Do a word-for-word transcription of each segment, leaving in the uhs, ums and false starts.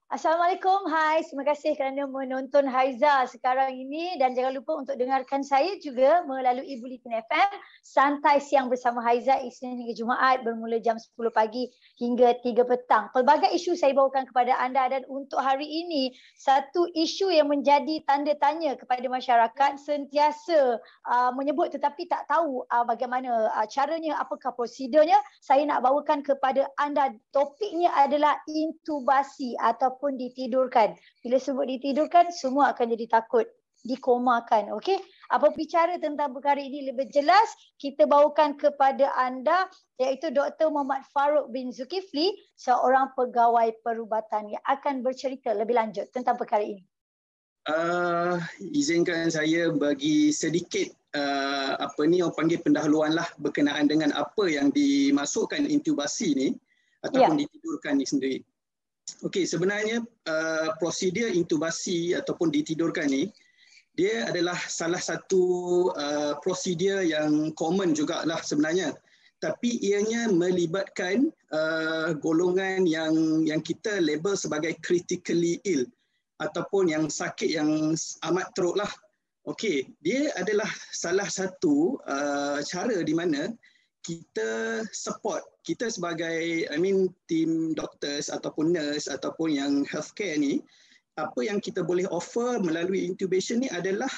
Assalamualaikum, hai. Terima kasih kerana menonton Haiza sekarang ini dan jangan lupa untuk dengarkan saya juga melalui Bulletin F M Santai Siang bersama Haiza Isnin hingga Jumaat bermula jam sepuluh pagi hingga tiga petang. Pelbagai isu saya bawakan kepada anda dan untuk hari ini satu isu yang menjadi tanda tanya kepada masyarakat sentiasa uh, menyebut tetapi tak tahu uh, bagaimana uh, caranya, apakah prosedurnya. Saya nak bawakan kepada anda, topiknya adalah intubasi atau pun ditidurkan. Bila sebut ditidurkan, semua akan jadi takut, dikomakan. Okey, apa bicara tentang perkara ini lebih jelas, kita bawakan kepada anda iaitu Doktor Muhammad Farouk bin Zulkifli, seorang pegawai perubatan yang akan bercerita lebih lanjut tentang perkara ini. Uh, izinkan saya bagi sedikit uh, apa ni orang panggil pendahuluan lah berkenaan dengan apa yang dimasukkan intubasi ni ataupun yeah. ditidurkan ni sendiri. Okey, sebenarnya uh, prosedur intubasi ataupun ditidurkan ni dia adalah salah satu uh, prosedur yang common jugalah sebenarnya. Tapi ianya melibatkan uh, golongan yang yang kita label sebagai critically ill ataupun yang sakit yang amat teruk lah. Okey, dia adalah salah satu uh, cara di mana kita support, kita sebagai I mean team doctors ataupun nurse ataupun yang healthcare ni, apa yang kita boleh offer melalui intubation ni adalah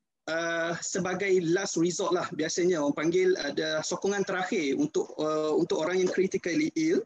uh, sebagai last resort lah. Biasanya orang panggil ada sokongan terakhir untuk uh, untuk orang yang critically ill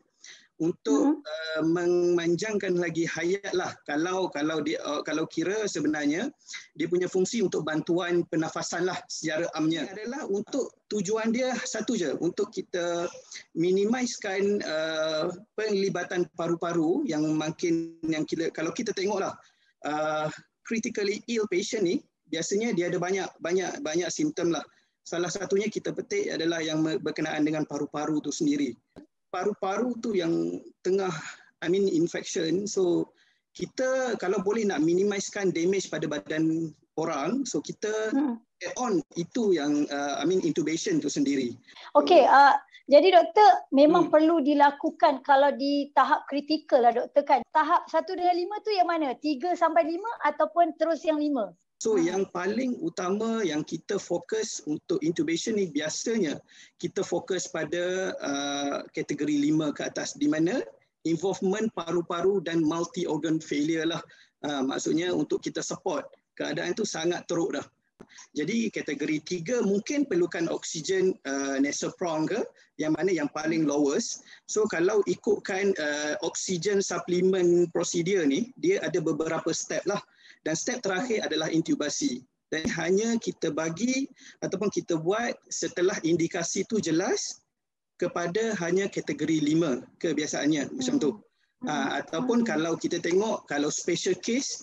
untuk uh, memanjangkan lagi hayat lah. Kalau kalau dia uh, kalau kira sebenarnya dia punya fungsi untuk bantuan pernafasan lah secara amnya adalah untuk tujuan dia satu je, untuk kita minimizekan uh, penglibatan paru-paru yang makin yang kita, kalau kita tengoklah uh, critically ill patient ni biasanya dia ada banyak banyak banyak simptom lah. Salah satunya kita petik adalah yang berkenaan dengan paru-paru tu sendiri. Paru-paru tu yang tengah I mean infection, so kita kalau boleh nak minimizekan damage pada badan orang, so kita hmm. add on itu yang uh, I mean intubation tu sendiri. Okey, uh, jadi doktor memang hmm. perlu dilakukan kalau di tahap kritikal lah doktor kan. Tahap satu dengan lima tu yang mana? tiga sampai lima ataupun terus yang lima? So hmm. yang paling utama yang kita fokus untuk intubation ni biasanya kita fokus pada uh, kategori lima ke atas, di mana involvement paru-paru dan multi organ failure lah. Uh, maksudnya untuk kita support, keadaan tu sangat teruk dah. Jadi kategori tiga mungkin perlukan oksigen uh, nasoprom ke, yang mana yang paling lowest. So kalau ikutkan uh, oksigen supplement procedure ni, dia ada beberapa step lah. Dan step terakhir adalah intubasi. Dan hanya kita bagi ataupun kita buat setelah indikasi tu jelas kepada hanya kategori lima kebiasaannya, macam tu. Ha, ataupun kalau kita tengok, kalau special case,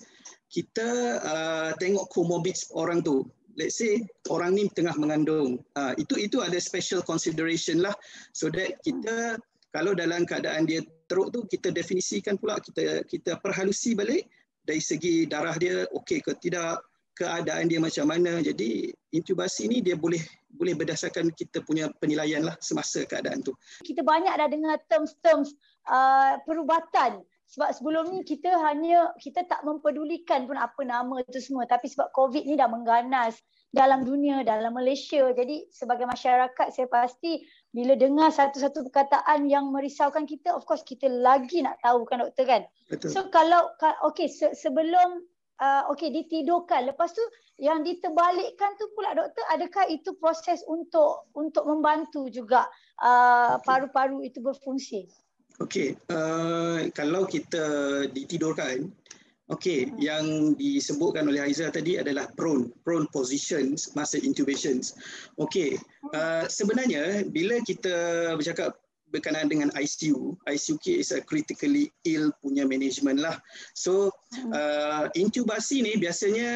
kita uh, tengok comorbid orang tu. Let's say orang ni tengah mengandung. Uh, itu itu ada special consideration lah, so that kita kalau dalam keadaan dia teruk tu, kita definisikan pula, kita kita perhalusi balik dari segi darah dia okey ke tidak, keadaan dia macam mana. Jadi intubasi ni dia boleh boleh berdasarkan kita punya penilaian lah semasa keadaan tu. Kita banyak dah dengar terms-terms uh, perubatan. Sebab sebelum ni kita hanya, kita tak mempedulikan pun apa nama itu semua. Tapi sebab COVID ni dah mengganas dalam dunia, dalam Malaysia. Jadi sebagai masyarakat saya pasti bila dengar satu-satu perkataan yang merisaukan kita, of course kita lagi nak tahu kan doktor kan. Betul. So kalau, okey se sebelum uh, okey ditidurkan, lepas tu yang diterbalikkan tu pula doktor, adakah itu proses untuk untuk membantu juga uh, paru-paru itu berfungsi? Okey, uh, kalau kita ditidurkan, okey, hmm. yang disebutkan oleh Haiza tadi adalah prone, prone positions masa intubations. Okey, uh, sebenarnya bila kita bercakap berkenaan dengan I C U, I C U is a critically ill punya management lah. So, uh, intubasi ni biasanya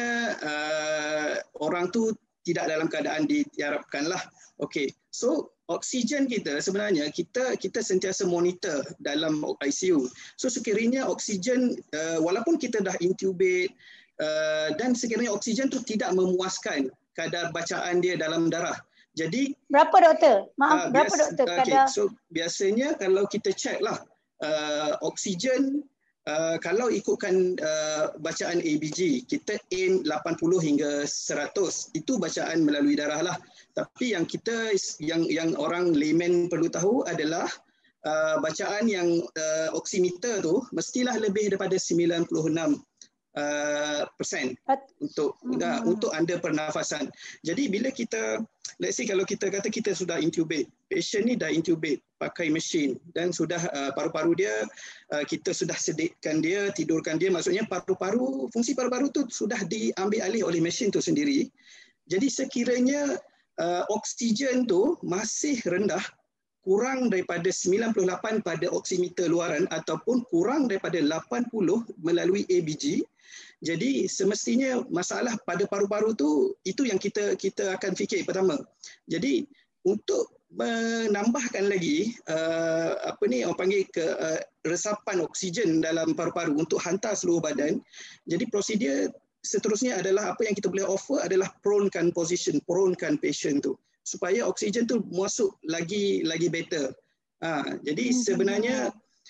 uh, orang tu tidak dalam keadaan diharapkan lah. Okey, so oksigen kita sebenarnya kita kita sentiasa monitor dalam I C U. So sekiranya oksigen uh, walaupun kita dah intubate uh, dan sekiranya oksigen tu tidak memuaskan kadar bacaan dia dalam darah. Jadi berapa doktor? Maaf, uh, berapa biasa, doktor okay. kadar? So biasanya kalau kita check lah uh, oksigen uh, kalau ikutkan uh, bacaan A B G, kita aim lapan puluh hingga seratus. Itu bacaan melalui darah lah. Tapi yang kita yang yang orang layman perlu tahu adalah uh, bacaan yang uh, oximeter tu mestilah lebih daripada sembilan puluh enam Uh, persen untuk hmm. uh, untuk anda pernafasan. Jadi bila kita, let's say kalau kita kata kita sudah intubate, patient ni dah intubate pakai mesin dan sudah uh, paru-paru dia uh, kita sudah sedikkan dia, tidurkan dia, maksudnya paru-paru, fungsi paru-paru tu sudah diambil alih oleh mesin tu sendiri. Jadi sekiranya uh, oksigen tu masih rendah, kurang daripada sembilan puluh lapan pada oximeter luaran ataupun kurang daripada lapan puluh melalui A B G, jadi semestinya masalah pada paru-paru tu, itu yang kita kita akan fikir pertama. Jadi untuk menambahkan lagi uh, apa ni orang panggil ke uh, resapan oksigen dalam paru-paru untuk hantar seluruh badan, jadi prosedur seterusnya adalah apa yang kita boleh offer adalah pronekan position, pronekan patient tu supaya oksigen tu masuk lagi lagi better. Ha, jadi sebenarnya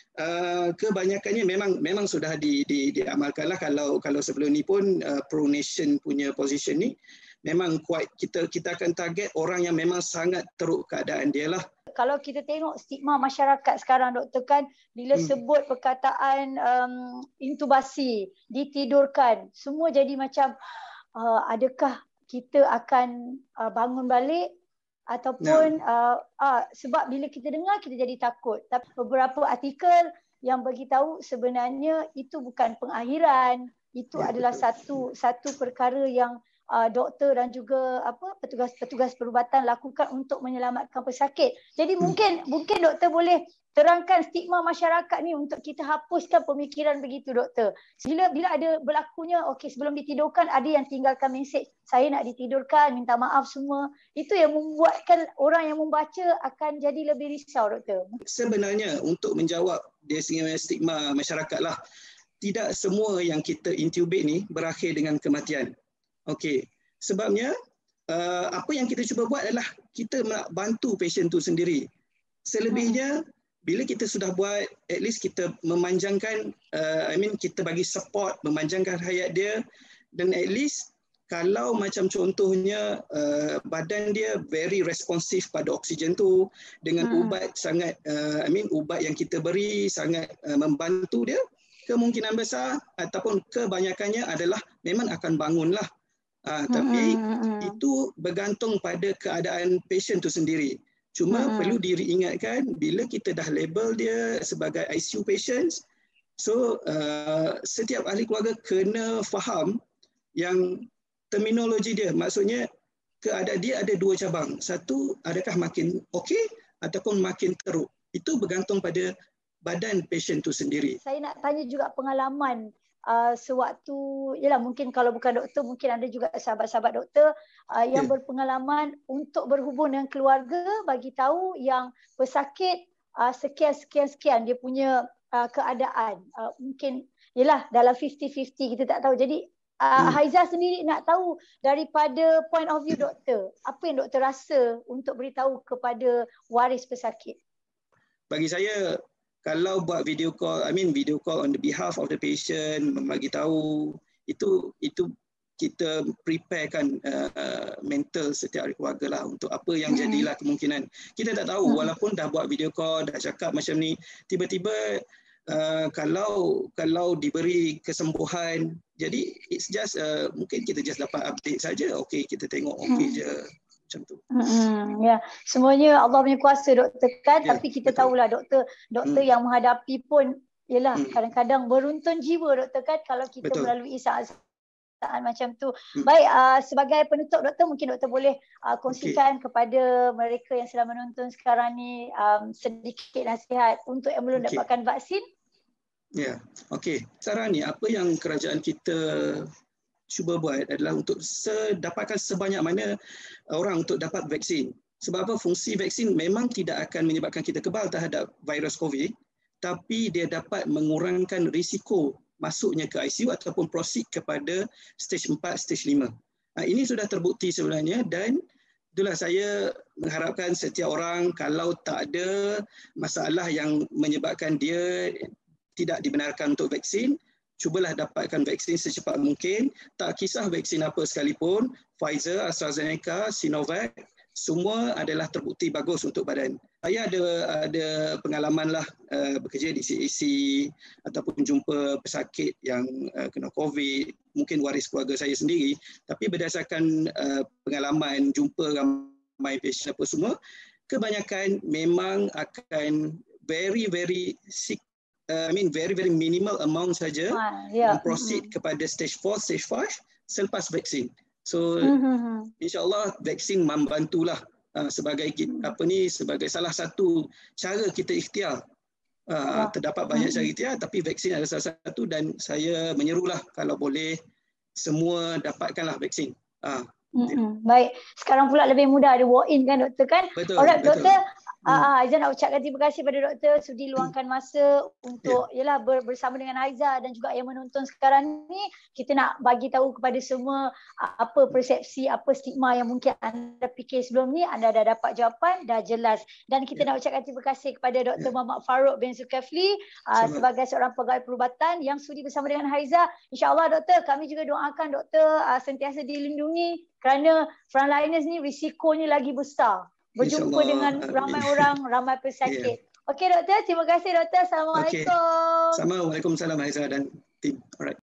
uh, kebanyakannya memang memang sudah di, di, diamalkanlah. Kalau kalau sebelum ni pun uh, pronation punya position ni memang kuat, kita kita akan target orang yang memang sangat teruk keadaan dia lah. Kalau kita tengok stigma masyarakat sekarang, doktor, kan bila hmm. sebut perkataan um, intubasi, ditidurkan, semua jadi macam uh, adakah kita akan uh, bangun balik ataupun nah. uh, uh, sebab bila kita dengar kita jadi takut. Tapi beberapa artikel yang beritahu sebenarnya itu bukan pengakhiran, itu ya, adalah betul. satu satu perkara yang uh, doktor dan juga apa petugas-petugas perubatan lakukan untuk menyelamatkan pesakit. Jadi hmm. mungkin mungkin doktor boleh terangkan stigma masyarakat ni untuk kita hapuskan pemikiran begitu, doktor. Bila bila ada berlakunya, okey, sebelum ditidurkan ada yang tinggalkan mesej, saya nak ditidurkan, minta maaf semua. Itu yang membuatkan orang yang membaca akan jadi lebih risau, doktor. Sebenarnya untuk menjawab dia stigma masyarakat lah, tidak semua yang kita intubate ni berakhir dengan kematian. Okey, sebabnya uh, apa yang kita cuba buat adalah kita nak bantu pasien tu sendiri. Selebihnya hmm. bila kita sudah buat, at least kita memanjangkan, uh, I mean kita bagi support, memanjangkan hayat dia, dan at least kalau macam contohnya uh, badan dia very responsif pada oksigen tu, dengan hmm. ubat sangat, uh, I mean ubat yang kita beri sangat uh, membantu dia, kemungkinan besar ataupun kebanyakannya adalah memang akan bangunlah. Uh, hmm. Tapi itu bergantung pada keadaan pasien tu sendiri. Cuma hmm. perlu diingatkan bila kita dah label dia sebagai I C U patients, so uh, setiap ahli keluarga kena faham yang terminologi dia, maksudnya keadaan dia ada dua cabang. Satu, adakah makin okey ataupun makin teruk. Itu bergantung pada badan pasien tu sendiri. Saya nak tanya juga pengalaman Uh, sewaktu, yalah mungkin kalau bukan doktor, mungkin ada juga sahabat-sahabat doktor uh, yang yeah. berpengalaman untuk berhubung dengan keluarga, bagi tahu yang pesakit uh, sekian-sekian-sekian dia punya uh, keadaan. Uh, mungkin yalah dalam fifty fifty, kita tak tahu. Jadi uh, hmm. Haiza sendiri nak tahu daripada point of view doktor, apa yang doktor rasa untuk beritahu kepada waris pesakit? Bagi saya, kalau buat video call, I mean video call on the behalf of the patient, membagi tahu, itu itu kita preparekan uh, mental setiap keluarga lah untuk apa yang hmm. jadilah kemungkinan. Kita tak tahu, walaupun dah buat video call, dah cakap macam ni, tiba-tiba uh, kalau kalau diberi kesembuhan, jadi it's just uh, mungkin kita just dapat update saja. Okey, kita tengok okey hmm. je. Macam tu. Hmm, ya, semuanya Allah punya kuasa, doktor, kan. Ya, tapi kita betul. tahulah doktor doktor hmm. yang menghadapi pun ialah hmm. kadang-kadang beruntun jiwa, doktor, kan, kalau kita betul. melalui saat-saat macam tu. Hmm. Baik, uh, sebagai penutup, doktor, mungkin doktor boleh uh, kongsikan okay. kepada mereka yang sedang menonton sekarang ni um, sedikit nasihat untuk yang belum okay. dapatkan vaksin. Ya, okey. Sekarang ni apa yang kerajaan kita cuba buat adalah untuk dapatkan sebanyak mana orang untuk dapat vaksin. Sebab apa? Fungsi vaksin memang tidak akan menyebabkan kita kebal terhadap virus COVID, tapi dia dapat mengurangkan risiko masuknya ke I C U ataupun proceed kepada stage empat, stage lima. Nah, ini sudah terbukti sebenarnya, dan itulah saya mengharapkan setiap orang kalau tak ada masalah yang menyebabkan dia tidak dibenarkan untuk vaksin, cubalah dapatkan vaksin secepat mungkin. Tak kisah vaksin apa sekalipun, Pfizer, AstraZeneca, Sinovac, semua adalah terbukti bagus untuk badan. Saya ada ada pengalaman lah uh, bekerja di C A C ataupun jumpa pesakit yang uh, kena COVID, mungkin waris keluarga saya sendiri, tapi berdasarkan uh, pengalaman jumpa ramai pasien apa semua, kebanyakan memang akan very very sick, uh, I mean very very minimal amount saja ah, yeah. dan proceed mm-hmm. kepada stage four, stage five selepas vaksin. So mm-hmm. insya-Allah vaksin membantulah uh, sebagai apa ni sebagai salah satu cara kita ikhtiar. Uh, terdapat banyak cara ikhtiar tapi vaksin adalah salah satu dan saya menyerulah kalau boleh semua dapatkanlah vaksin. Uh, mm-hmm. Baik, sekarang pula lebih mudah ada walk in kan doktor kan? Betul. Alright betul. doktor, Ah, Haiza nak ucapkan terima kasih pada doktor sudi luangkan masa untuk yeah. yalah ber, bersama dengan Haiza dan juga yang menonton sekarang ni. Kita nak bagi tahu kepada semua apa persepsi, apa stigma yang mungkin anda fikir sebelum ni, anda dah dapat jawapan, dah jelas. Dan kita yeah. nak ucapkan terima kasih kepada Doktor yeah. Muhammad Farouk bin Zulkifli uh, sebagai seorang pegawai perubatan yang sudi bersama dengan Haiza. InsyaAllah doktor, kami juga doakan doktor uh, sentiasa dilindungi kerana frontliners ni risikonya lagi besar. Berjumpa dengan ramai orang, ramai pesakit. Yeah. Okey doktor, terima kasih doktor. Assalamualaikum. Okay. Sama, Waalaikumsalam Haiza dan tim. Alright.